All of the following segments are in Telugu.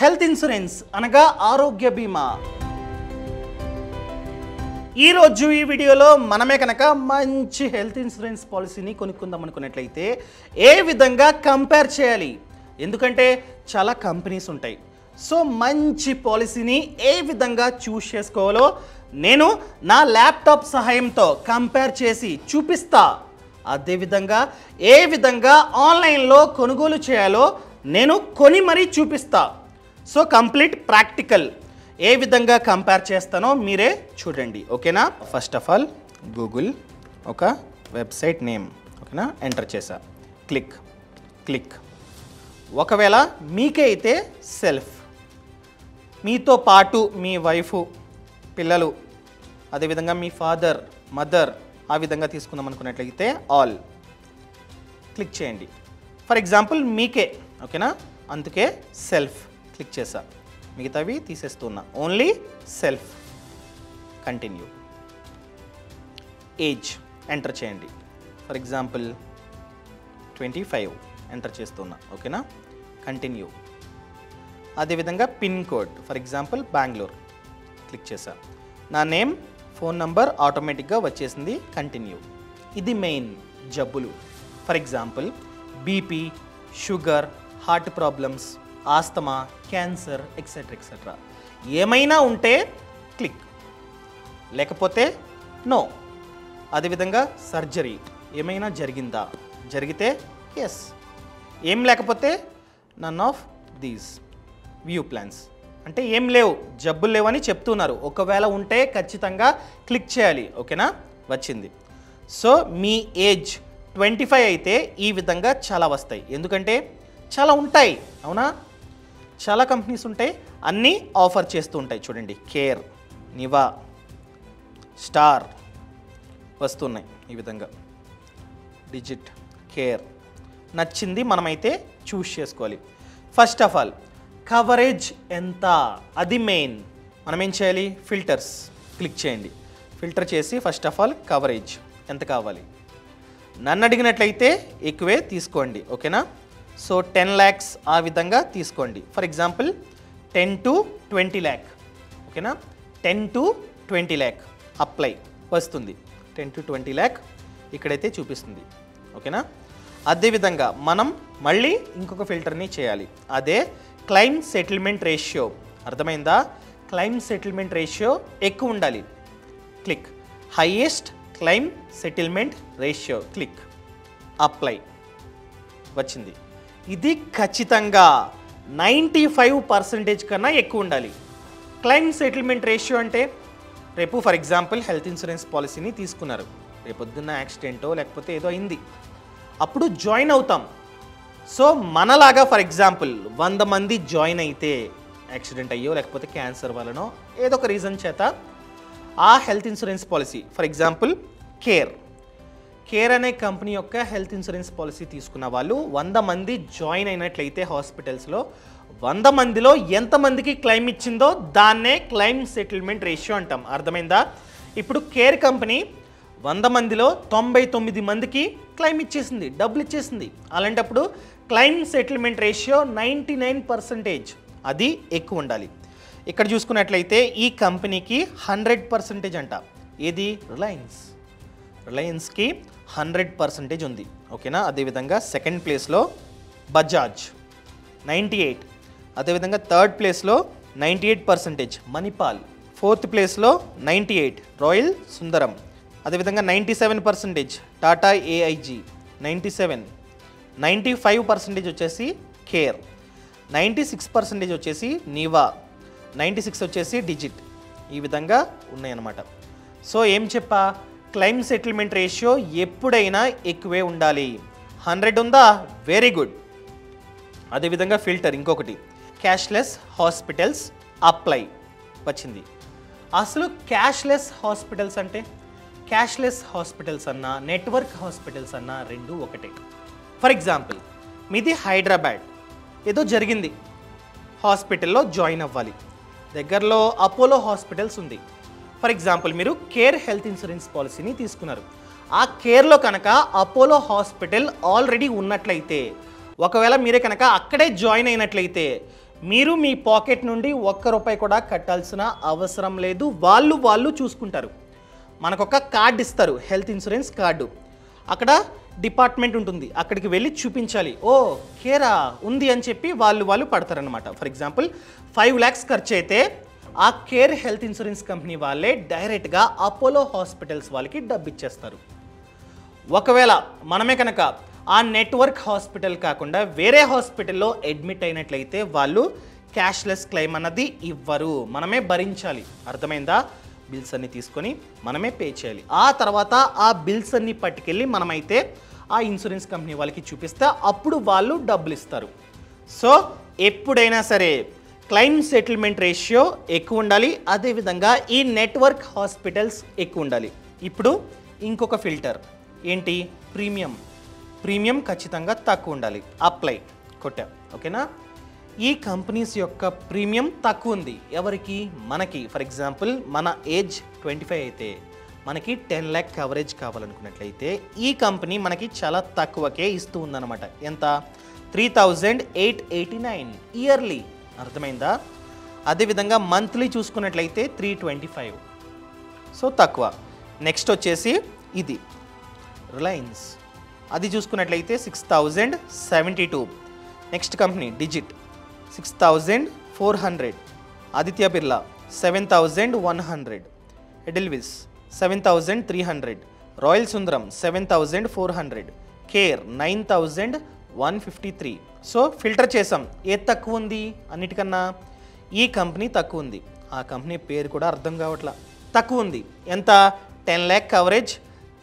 హెల్త్ ఇన్సూరెన్స్ అనగా ఆరోగ్య బీమా. ఈరోజు ఈ వీడియోలో మనమే కనుక మంచి హెల్త్ ఇన్సూరెన్స్ పాలసీని కొనుక్కుందాం అనుకున్నట్లయితే ఏ విధంగా కంపేర్ చేయాలి, ఎందుకంటే చాలా కంపెనీస్ ఉంటాయి. సో మంచి పాలసీని ఏ విధంగా చూస్ చేసుకోవాలో నేను నా ల్యాప్టాప్ సహాయంతో కంపేర్ చేసి చూపిస్తా. అదేవిధంగా ఏ విధంగా ఆన్లైన్లో కొనుగోలు చేయాలో నేను కొని మరీ చూపిస్తా. సో కంప్లీట్ ప్రాక్టికల్ ఏ విధంగా కంపేర్ చేస్తానో మీరే చూడండి, ఓకేనా. ఫస్ట్ ఆఫ్ ఆల్ గూగుల్ ఒక వెబ్సైట్ నేమ్, ఓకేనా, ఎంటర్ చేసా. క్లిక్. ఒకవేళ మీకే అయితే సెల్ఫ్, మీతో పాటు మీ వైఫ్, పిల్లలు, అదేవిధంగా మీ ఫాదర్, మదర్, ఆ విధంగా తీసుకుందాం అనుకున్నట్లయితే ఆల్ క్లిక్ చేయండి. ఫర్ ఎగ్జాంపుల్ మీకే, ఓకేనా, అందుకే సెల్ఫ్ క్లిక్ చేసా. మిగతావి తీసేస్తున్నా, only self. Continue. Age enter చేయండి. ఫర్ ఎగ్జాంపుల్ 25 ఎంటర్ చేస్తున్నా, ఓకేనా. కంటిన్యూ. అదేవిధంగా pin code, for example Bengaluru click చేసా. నా నేమ్, ఫోన్ నంబర్ ఆటోమేటిక్గా వచ్చేసింది. కంటిన్యూ. ఇది మెయిన్ జబ్బులు, for example BP, sugar, heart problems, asthma, cancer, etcetera. ఏమైనా ఉంటే క్లిక్, లేకపోతే నో. అదేవిధంగా సర్జరీ ఏమైనా జరిగిందా, జరిగితే ఎస్, ఏం లేకపోతే none of these. View plans అంటే ఏం లేవు, జబ్బులు లేవని చెప్తున్నారు. ఒకవేళ ఉంటే ఖచ్చితంగా క్లిక్ చేయాలి, ఓకేనా. వచ్చింది. సో మీ ఏజ్ 25 అయితే ఈ విధంగా చాలా వస్తాయి, ఎందుకంటే చాలా ఉంటాయి, అవునా. చాలా కంపెనీస్ ఉంటాయి, అన్నీ ఆఫర్ చేస్తూ ఉంటాయి. చూడండి, కేర్, నివా, స్టార్ వస్తున్నాయి ఈ విధంగా. డిజిట్, కేర్, నచ్చింది మనమైతే చూస్ చేసుకోవాలి. ఫస్ట్ ఆఫ్ ఆల్ కవరేజ్ ఎంత, అది మెయిన్. మనం ఏం చేయాలి, ఫిల్టర్స్ క్లిక్ చేయండి. ఫిల్టర్ చేసి ఫస్ట్ ఆఫ్ ఆల్ కవరేజ్ ఎంత కావాలి. నన్ను అడిగినట్లయితే ఎక్కువే తీసుకోండి, ఓకేనా. సో 10 lakhs ఆ విధంగా తీసుకోండి. ఫర్ ఎగ్జాంపుల్ 10 to 20 lakh, ఓకేనా. 10 to 20 lakh అప్లై వస్తుంది. 10 to 20 lakh ఇక్కడైతే చూపిస్తుంది, ఓకేనా. అదేవిధంగా మనం మళ్ళీ ఇంకొక ఫిల్టర్ని చేయాలి, అదే క్లైమ్ సెటిల్మెంట్ రేషియో. అర్థమైందా? క్లైమ్ సెటిల్మెంట్ రేషియో ఎక్కువ ఉండాలి. Click. Highest claim settlement ratio click. Apply వచ్చింది. ఇది ఖచ్చితంగా 95% కన్నా ఎక్కువ ఉండాలి. క్లైమ్ సెటిల్మెంట్ రేషియో అంటే రేపు ఫర్ ఎగ్జాంపుల్ హెల్త్ ఇన్సూరెన్స్ పాలసీని తీసుకున్నారు, రేపొద్దున్న యాక్సిడెంటో లేకపోతే ఏదో అయింది, అప్పుడు జాయిన్ అవుతాం. సో మనలాగా ఫర్ ఎగ్జాంపుల్ 100 మంది జాయిన్ అయితే, యాక్సిడెంట్ అయ్యో లేకపోతే క్యాన్సర్ వలనో ఏదో ఒక రీజన్ చేత ఆ health insurance policy, for example Care అనే కంపెనీ యొక్క హెల్త్ ఇన్సూరెన్స్ పాలసీ తీసుకున్న వాళ్ళు 100 మంది జాయిన్ అయినట్లయితే హాస్పిటల్స్లో 100 మందిలో ఎంతమందికి క్లెయిమ్ ఇచ్చిందో దాన్నే క్లెయిమ్ సెటిల్మెంట్ రేషియో అంటాం. అర్థమైందా? ఇప్పుడు కేర్ కంపెనీ 100 మందిలో 99 మందికి క్లెయిమ్ ఇచ్చేసింది, డబ్బులు ఇచ్చేసింది. అలాంటప్పుడు క్లెయిమ్ సెటిల్మెంట్ రేషియో 99%, అది ఎక్కువ ఉండాలి. ఇక్కడ చూసుకున్నట్లయితే ఈ కంపెనీకి 100% అంట. ఏది? రిలయన్స్కి 100% ఉంది, ఓకేనా. అదేవిధంగా సెకండ్ ప్లేస్లో బజాజ్ 98, అదేవిధంగా థర్డ్ ప్లేస్లో 98% మణిపాల్, ఫోర్త్ ప్లేస్లో 98 రాయల్ సుందరం, అదేవిధంగా 97% టాటా ఏఐజీ, 97, 95% వచ్చేసి కేర్, 96% వచ్చేసి నివా, 96 వచ్చేసి డిజిట్. ఈ విధంగా ఉన్నాయన్నమాట. సో ఏం చెప్పా, క్లెయిమ్ సెటిల్మెంట్ రేషియో ఎప్పుడైనా ఎక్కువే ఉండాలి. 100 ఉందా? Very good. అదేవిధంగా ఫిల్టర్ ఇంకొకటి, క్యాష్లెస్ హాస్పిటల్స్ అప్లై వచ్చింది. అసలు క్యాష్లెస్ హాస్పిటల్స్ అంటే, క్యాష్లెస్ హాస్పిటల్స్ అన్నా నెట్వర్క్ హాస్పిటల్స్ అన్నా రెండు ఒకటే. ఫర్ ఎగ్జాంపుల్ మీది హైదరాబాద్, ఏదో జరిగింది, హాస్పిటల్లో జాయిన్ అవ్వాలి, దగ్గరలో అపోలో హాస్పిటల్స్ ఉంది. ఫర్ ఎగ్జాంపుల్ మీరు కేర్ హెల్త్ ఇన్సూరెన్స్ పాలసీని తీసుకున్నారు, ఆ కేర్లో కనుక అపోలో హాస్పిటల్ ఆల్రెడీ ఉన్నట్లయితే, ఒకవేళ మీరే కనుక అక్కడే జాయిన్ అయినట్లయితే మీరు మీ పాకెట్ నుండి ₹1 కూడా కట్టాల్సిన అవసరం లేదు, వాళ్ళు చూసుకుంటారు. మనకొక కార్డు ఇస్తారు, హెల్త్ ఇన్సూరెన్స్ కార్డు. అక్కడ డిపార్ట్మెంట్ ఉంటుంది, అక్కడికి వెళ్ళి చూపించాలి. ఓ కేరా ఉంది అని చెప్పి వాళ్ళు పడతారనమాట. ఫర్ ఎగ్జాంపుల్ 5 lakhs ఖర్చు అయితే ఆ కేర్ హెల్త్ ఇన్సూరెన్స్ కంపెనీ వాళ్ళే డైరెక్ట్గా అపోలో హాస్పిటల్స్ వాళ్ళకి డబ్బు ఇచ్చేస్తారు. ఒకవేళ మనమే కనుక ఆ నెట్వర్క్ హాస్పిటల్ కాకుండా వేరే హాస్పిటల్లో అడ్మిట్ అయినట్లయితే వాళ్ళు క్యాష్లెస్ క్లెయిమ్ అన్నది ఇవ్వరు, మనమే భరించాలి. అర్థమైందా? బిల్స్ అన్ని తీసుకొని మనమే పే చేయాలి. ఆ తర్వాత ఆ బిల్స్ అన్ని పట్టుకెళ్ళి మనమైతే ఆ ఇన్సూరెన్స్ కంపెనీ వాళ్ళకి చూపిస్తే అప్పుడు వాళ్ళు డబ్బులు ఇస్తారు. సో ఎప్పుడైనా సరే క్లెయిమ్ సెటిల్మెంట్ రేషియో ఎక్కువ ఉండాలి, అదేవిధంగా ఈ నెట్వర్క్ హాస్పిటల్స్ ఎక్కువ ఉండాలి. ఇప్పుడు ఇంకొక ఫిల్టర్ ఏంటి? ప్రీమియం ఖచ్చితంగా తక్కువ ఉండాలి. అప్లై కొట్టా, ఓకేనా? ఈ కంపెనీస్ యొక్క ప్రీమియం తక్కువ ఉంది. ఎవరికి? మనకి. ఫర్ ఎగ్జాంపుల్ మన ఏజ్ 25 అయితే మనకి 10 lakh కవరేజ్ కావాలనుకున్నట్లయితే ఈ కంపెనీ మనకి చాలా తక్కువకే ఇస్తూ ఉందన్నమాట. ఎంత? 3,889 ఇయర్లీ. అర్థమైందా? అదేవిధంగా మంత్లీ చూసుకున్నట్లయితే 325. సో తక్కువ. నెక్స్ట్ వచ్చేసి ఇది రిలయన్స్, అది చూసుకున్నట్లయితే 6,072. Next company Digit 6,400. Aditya Birla 7,100. Edelweiss 7,300. Royal Sundaram 7,400. Care 9,153. So filter చేసాం. ఏది తక్కువ ఉంది అన్నిటికన్నా? ఈ కంపెనీ తక్కువ ఉంది. ఆ కంపెనీ పేరు కూడా అర్థం కావట్లా. తక్కువ ఉంది. ఎంత? 10 lakh కవరేజ్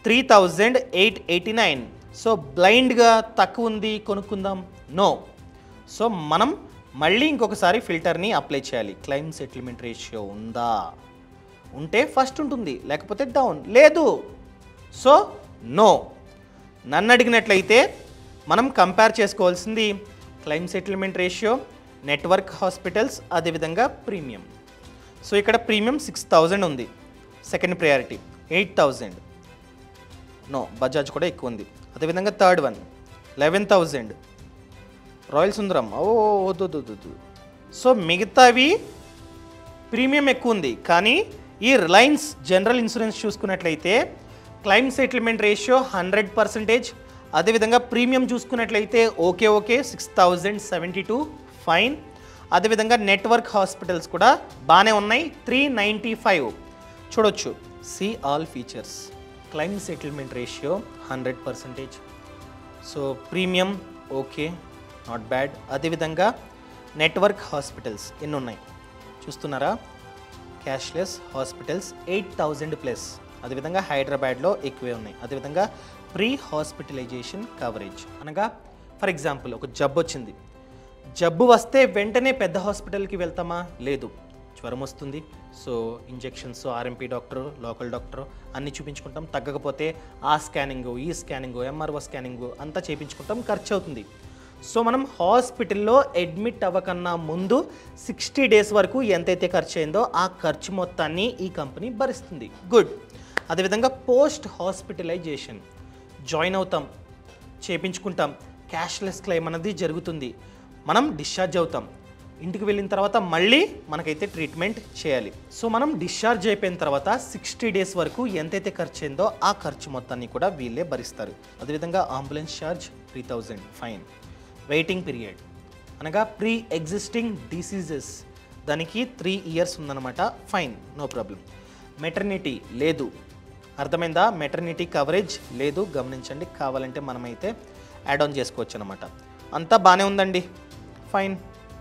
3,889. సో బ్లైండ్గా తక్కువ ఉంది, కొనుక్కుందాం? నో. సో మనం మళ్ళీ ఇంకొకసారి ఫిల్టర్ని అప్లై చేయాలి. క్లెయిమ్ సెటిల్మెంట్ రేషియో ఉందా? ఉంటే ఫస్ట్ ఉంటుంది, లేకపోతే డౌన్. లేదు, సో నో. నన్ను అడిగినట్లయితే మనం కంపేర్ చేసుకోవాల్సింది claim settlement ratio, network hospitals, అదేవిధంగా ప్రీమియం. సో ఇక్కడ ప్రీమియం 6,000 ఉంది, సెకండ్ ప్రయారిటీ 8,000. నో, బజాజ్ కూడా ఎక్కువ ఉంది. అదేవిధంగా థర్డ్ వన్ 11,000. రాయల్ సుందరం వద్దు. సో మిగతావి ప్రీమియం ఎక్కువ ఉంది. కానీ ఈ రిలయన్స్ జనరల్ ఇన్సూరెన్స్ చూసుకున్నట్లయితే క్లెయిమ్ సెటిల్మెంట్ రేషియో 100%. అదేవిధంగా ప్రీమియం చూసుకున్నట్లయితే ఓకే 6,072 ఫైన్. అదేవిధంగా నెట్వర్క్ హాస్పిటల్స్ కూడా బాగానే ఉన్నాయి, 395. చూడొచ్చు. See all features. Claim settlement ratio 100%. So premium okay, not bad. అదేవిధంగా నెట్వర్క్ హాస్పిటల్స్ ఎన్ని ఉన్నాయి చూస్తున్నారా? Cashless hospitals 8,000+. అదేవిధంగా హైదరాబాద్లో ఎక్కువే ఉన్నాయి. అదేవిధంగా ప్రీ హాస్పిటలైజేషన్ కవరేజ్ అనగా ఫర్ ఎగ్జాంపుల్ ఒక జబ్బు వచ్చింది, జబ్బు వస్తే వెంటనే పెద్ద హాస్పిటల్కి వెళ్తామా? లేదు. జ్వరం వస్తుంది, so injections, RMP doctor, local doctor అన్నీ చూపించుకుంటాం. తగ్గకపోతే ఆ స్కానింగు, ఈ స్కానింగు, ఎంఆర్ఓ స్కానింగు అంతా చేయించుకుంటాం, ఖర్చు అవుతుంది. సో మనం హాస్పిటల్లో అడ్మిట్ అవ్వకన్నా ముందు 60 days వరకు ఎంతైతే ఖర్చు అయిందో ఆ ఖర్చు మొత్తాన్ని ఈ కంపెనీ భరిస్తుంది. గుడ్. అదేవిధంగా పోస్ట్ హాస్పిటలైజేషన్ జాయిన్ అవుతాం, చేయించుకుంటాం, క్యాష్లెస్ క్లెయిమ్ అనేది జరుగుతుంది. మనం డిశ్చార్జ్ అవుతాం, ఇంటికి వెళ్ళిన తర్వాత మళ్ళీ మనకైతే ట్రీట్మెంట్ చేయాలి. సో మనం డిశ్చార్జ్ అయిపోయిన తర్వాత 60 days వరకు ఎంతైతే ఖర్చు అయిందో ఆ ఖర్చు మొత్తాన్ని కూడా వీళ్ళే భరిస్తారు. అదేవిధంగా ambulance charge 3,000 fine. Waiting period అనగా ప్రీ ఎగ్జిస్టింగ్ డిసీజెస్, దానికి 3 years ఉందన్నమాట, ఫైన్, నో ప్రాబ్లం. మెటర్నిటీ లేదు, అర్థమైందా? మెటర్నిటీ కవరేజ్ లేదు, గమనించండి. కావాలంటే మనమైతే యాడ్ ఆన్ చేసుకోవచ్చు అనమాట. అంతా బాగానే ఉందండి, ఫైన్,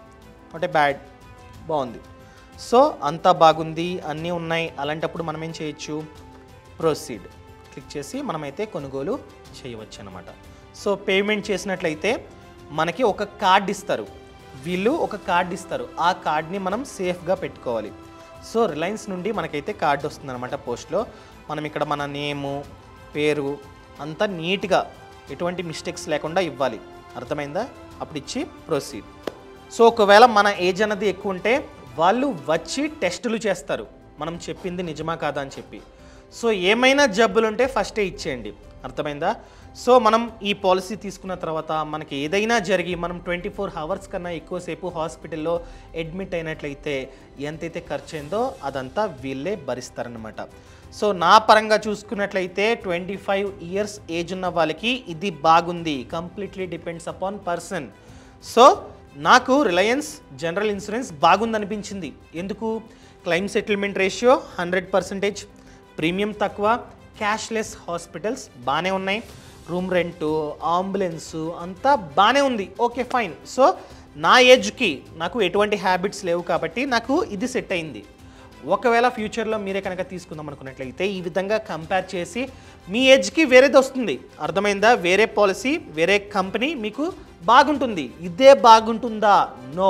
అంటే బ్యాడ్, బాగుంది. సో అంతా బాగుంది, అన్నీ ఉన్నాయి. అలాంటప్పుడు మనం ఏం చేయొచ్చు? ప్రొసీడ్ క్లిక్ చేసి మనమైతే కొనుగోలు చేయవచ్చు అనమాట. సో పేమెంట్ చేసినట్లయితే మనకి ఒక కార్డ్ ఇస్తారు, వీళ్ళు ఒక కార్డ్ ఇస్తారు. ఆ కార్డ్ని మనం సేఫ్గా పెట్టుకోవాలి. సో రిలయన్స్ నుండి మనకైతే కార్డు వస్తుంది అనమాట పోస్ట్లో. మనం ఇక్కడ మన నేము, పేరు అంతా నీట్గా ఎటువంటి మిస్టేక్స్ లేకుండా ఇవ్వాలి. అర్థమైందా? అప్పుడు ఇచ్చి ప్రొసీడ్. సో ఒకవేళ మన ఏజ్ అన్నది ఎక్కువ ఉంటే వాళ్ళు వచ్చి టెస్టులు చేస్తారు, మనం చెప్పింది నిజమా కాదా అని చెప్పి. సో ఏమైనా జబ్బులు ఉంటే ఫస్టే ఇచ్చేయండి. అర్థమైందా? సో మనం ఈ పాలసీ తీసుకున్న తర్వాత మనకి ఏదైనా జరిగి మనం 24 అవర్స్ కన్నా ఎక్కువసేపు హాస్పిటల్లో అడ్మిట్ అయినట్లయితే ఎంతైతే ఖర్చు అయిందో అదంతా వీళ్ళే భరిస్తారనమాట. సో నా పరంగా చూసుకున్నట్లయితే 25 ఇయర్స్ ఏజ్ ఉన్న వాళ్ళకి ఇది బాగుంది. Completely depends upon person. So నాకు రిలయన్స్ జనరల్ ఇన్సూరెన్స్ బాగుందనిపించింది. ఎందుకు? క్లెయిమ్ సెటిల్మెంట్ రేషియో 100%, ప్రీమియం తక్కువ, క్యాష్లెస్ హాస్పిటల్స్ బాగానే ఉన్నాయి, రూమ్ రెంటు, అంబులెన్సు అంతా బాగానే ఉంది. Okay fine. సో నా ఏజ్కి నాకు ఎటువంటి హ్యాబిట్స్ లేవు కాబట్టి నాకు ఇది సెట్ అయింది. ఒకవేళ ఫ్యూచర్లో మీరే కనుక తీసుకుందాం అనుకున్నట్లయితే ఈ విధంగా కంపేర్ చేసి మీ ఏజ్కి వేరేది వస్తుంది. అర్థమైందా? వేరే పాలసీ, వేరే కంపెనీ మీకు బాగుంటుంది. ఇదే బాగుంటుందా? నో.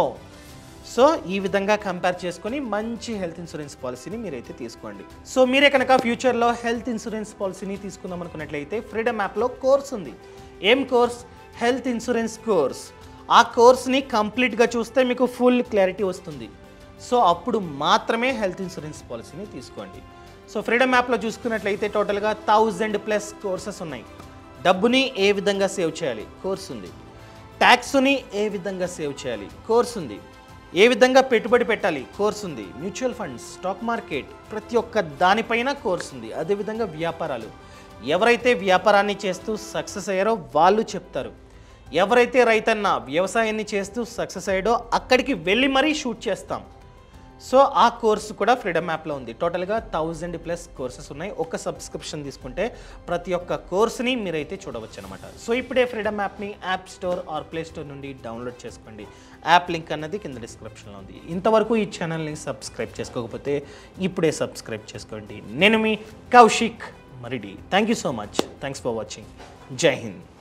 సో ఈ విధంగా కంపేర్ చేసుకొని మంచి హెల్త్ ఇన్సూరెన్స్ పాలసీని మీరైతే తీసుకోండి. సో మీరే కనుక ఫ్యూచర్లో హెల్త్ ఇన్సూరెన్స్ పాలసీని తీసుకుందాం అనుకున్నట్లయితే ఫ్రీడమ్ యాప్లో కోర్స్ ఉంది. ఏం కోర్స్? Health insurance course. ఆ కోర్స్ని కంప్లీట్గా చూస్తే మీకు ఫుల్ క్లారిటీ వస్తుంది. సో అప్పుడు మాత్రమే హెల్త్ ఇన్సూరెన్స్ పాలసీని తీసుకోండి. సో ఫ్రీడమ్ యాప్లో చూసుకున్నట్లయితే టోటల్గా 1000+ కోర్సెస్ ఉన్నాయి. డబ్బుని ఏ విధంగా సేవ్ చేయాలి కోర్స్ ఉంది, ట్యాక్స్ని ఏ విధంగా సేవ్ చేయాలి కోర్స్ ఉంది, ఏ విధంగా పెట్టుబడి పెట్టాలి కోర్స్ ఉంది, మ్యూచువల్ ఫండ్స్, స్టాక్ మార్కెట్, ప్రతి ఒక్క దానిపైన కోర్స్ ఉంది. అదేవిధంగా వ్యాపారాలు, ఎవరైతే వ్యాపారాన్ని చేస్తూ సక్సెస్ అయ్యారో వాళ్ళు చెప్తారు. ఎవరైతే రైతన్న వ్యవసాయాన్ని చేస్తూ సక్సెస్ అయ్యాడో అక్కడికి వెళ్ళి మరీ షూట్ చేస్తాం. సో ఆ కోర్సు కూడా ఫ్రీడమ్ యాప్లో ఉంది. టోటల్గా 1000+ కోర్సెస్ ఉన్నాయి. ఒక సబ్స్క్రిప్షన్ తీసుకుంటే ప్రతి ఒక్క కోర్సుని మీరైతే చూడవచ్చు అనమాట. సో ఇప్పుడే ఫ్రీడమ్ యాప్ని app store or play store నుండి డౌన్లోడ్ చేసుకోండి. యాప్ లింక్ అన్నది కింద డిస్క్రిప్షన్లో ఉంది. ఇంతవరకు ఈ ఛానల్ని సబ్స్క్రైబ్ చేసుకోకపోతే ఇప్పుడే సబ్స్క్రైబ్ చేసుకోండి. నేను మీ Kaushik Maridi. Thank you so much. Thanks for watching. Jai Hind.